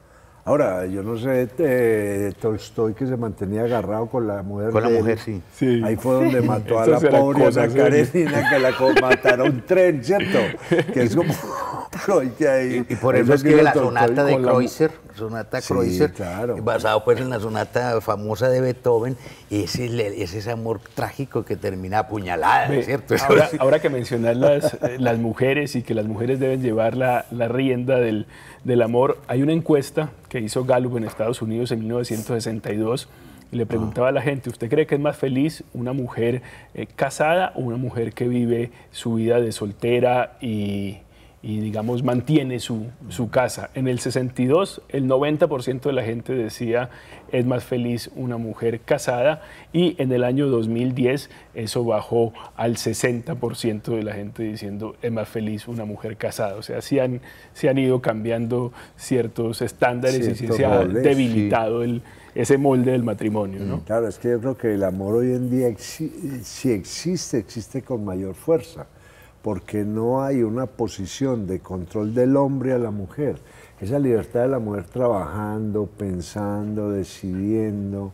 Ahora, yo no sé, eh, Tolstoy que se mantenía agarrado con la mujer. Con la de mujer, él. sí. Sí. Ahí fue donde mató a Esas la eran pobre Ana cosas Karenina, que la mataron un tren, ¿cierto? Que es como Freud que ahí. Y, y por eso escribe la sonata de Kreutzer, sonata Sí, Kreutzer, claro. basado pues en la sonata famosa de Beethoven, y ese es ese amor trágico que termina apuñalada, Ve, ¿cierto? Ahora, ahora que mencionas las, eh, las mujeres y que las mujeres deben llevar la, la rienda del, del amor, hay una encuesta que hizo Gallup en Estados Unidos en mil novecientos sesenta y dos y le preguntaba a la gente, ¿usted cree que es más feliz una mujer eh, casada o una mujer que vive su vida de soltera y, y digamos, mantiene su, su casa? En el sesenta y dos, el noventa por ciento de la gente decía es más feliz una mujer casada, y en el año dos mil diez eso bajó al sesenta por ciento de la gente diciendo es más feliz una mujer casada. O sea, sí han, sí han ido cambiando ciertos estándares y sí Ciertos se ha moldes, debilitado el, ese molde del matrimonio, ¿no? Claro, es que yo creo que el amor hoy en día, exi- si existe, existe con mayor fuerza, porque no hay una posición de control del hombre a la mujer. Esa libertad de la mujer trabajando, pensando, decidiendo,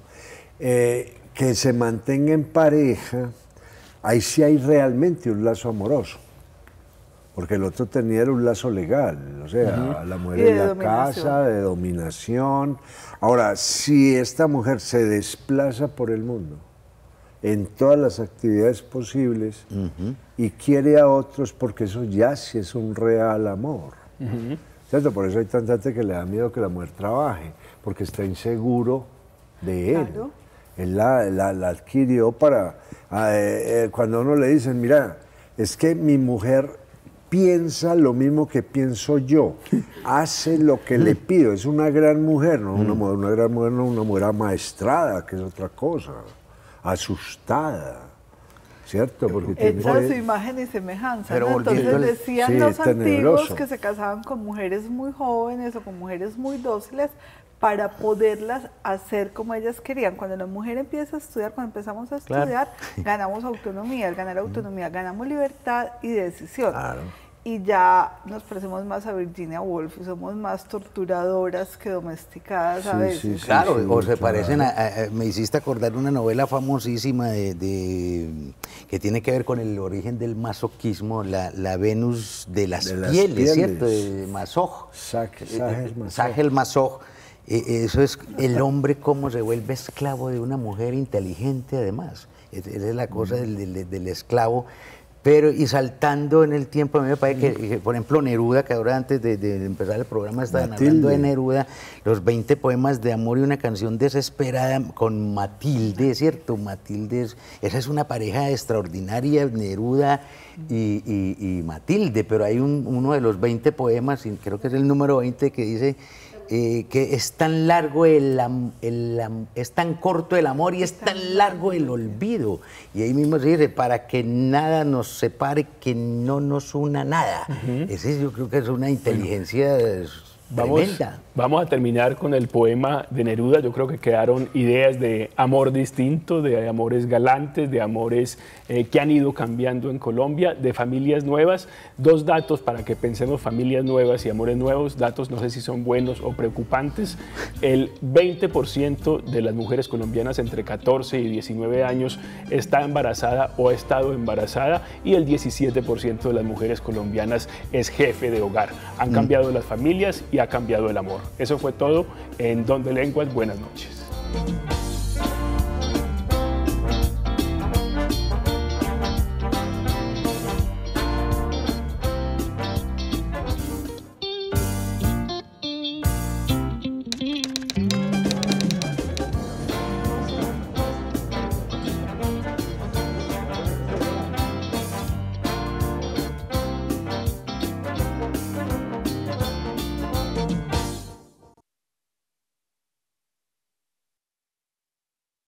eh, que se mantenga en pareja, ahí sí hay realmente un lazo amoroso. Porque el otro tenía un lazo legal, o sea, uh-huh. la mujer y en la dominación. casa, de dominación. Ahora, si esta mujer se desplaza por el mundo, en todas las actividades posibles, uh-huh. y quiere a otros, porque eso ya sí es un real amor. Uh-huh. ¿Cierto? Por eso hay tanta gente que le da miedo que la mujer trabaje, porque está inseguro de él. Claro. Él la, la, la adquirió para... Eh, eh, cuando a uno le dicen, mira, es que mi mujer piensa lo mismo que pienso yo, hace lo que le pido, es una gran mujer, no una, mujer, una gran mujer, no una mujer amaestrada, que es otra cosa, asustada. ¿Cierto? Porque hecha tiene... su imagen y semejanza, Pero ¿no? Entonces el... decían sí, los antiguos tenebroso. que se casaban con mujeres muy jóvenes o con mujeres muy dóciles para poderlas hacer como ellas querían. Cuando la mujer empieza a estudiar, cuando empezamos a estudiar, claro. ganamos autonomía. Al ganar autonomía ganamos libertad y decisión. Claro. Y ya nos parecemos más a Virginia Woolf y somos más torturadoras que domesticadas a sí, veces. Sí, sí, claro, sí, o se claro. parecen a, a, me hiciste acordar una novela famosísima de, de que tiene que ver con el origen del masoquismo, la, la Venus de las, de las pieles, pieles, ¿cierto? De Masoj. Sahel Masoj. Eso es el hombre cómo se vuelve esclavo de una mujer inteligente además. Esa es la cosa del, del, del esclavo. Pero, y saltando en el tiempo, a mí me parece que, que por ejemplo, Neruda, que ahora antes de, de empezar el programa estaban Matilde. hablando de Neruda, los veinte poemas de amor y una canción desesperada con Matilde, ¿cierto? Matilde, es, esa es una pareja extraordinaria, Neruda y, y, y Matilde, pero hay un, uno de los veinte poemas, y creo que es el número veinte, que dice... Eh, que es tan largo el, el, el es tan corto el amor y es tan largo el olvido, y ahí mismo se dice para que nada nos separe, que no nos una nada. Uh-huh. Ese yo creo que es una inteligencia vamos, tremenda. Vamos a terminar con el poema de Neruda. Yo creo que quedaron ideas de amor distinto, de amores galantes, de amores eh, que han ido cambiando en Colombia, de familias nuevas. Dos datos para que pensemos familias nuevas y amores nuevos, datos no sé si son buenos o preocupantes. El veinte por ciento de las mujeres colombianas entre catorce y diecinueve años está embarazada o ha estado embarazada, y el diecisiete por ciento de las mujeres colombianas es jefe de hogar. Han mm. cambiado las familias y ha cambiado el amor. Eso fue todo en Don de Lenguas. Buenas noches.